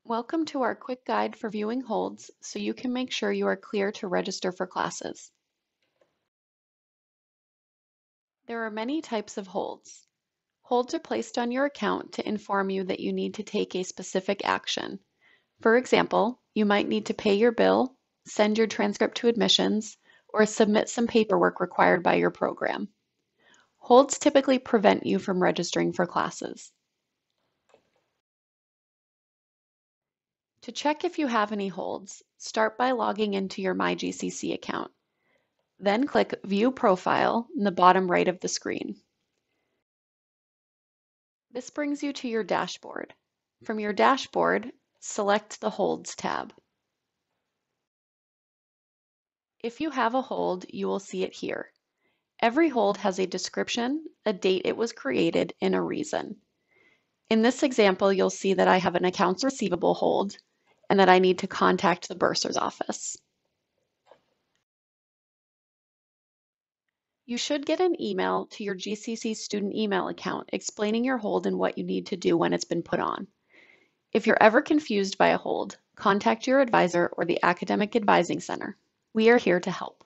Welcome to our quick guide for viewing holds so you can make sure you are clear to register for classes. There are many types of holds. Holds are placed on your account to inform you that you need to take a specific action. For example, you might need to pay your bill, send your transcript to admissions, or submit some paperwork required by your program. Holds typically prevent you from registering for classes. To check if you have any holds, start by logging into your MyGCC account. Then click View Profile in the bottom right of the screen. This brings you to your dashboard. From your dashboard, select the Holds tab. If you have a hold, you will see it here. Every hold has a description, a date it was created, and a reason. In this example, you'll see that I have an accounts receivable hold and that I need to contact the bursar's office. You should get an email to your GCC student email account explaining your hold and what you need to do when it's been put on. If you're ever confused by a hold, contact your advisor or the Academic Advising Center. We are here to help.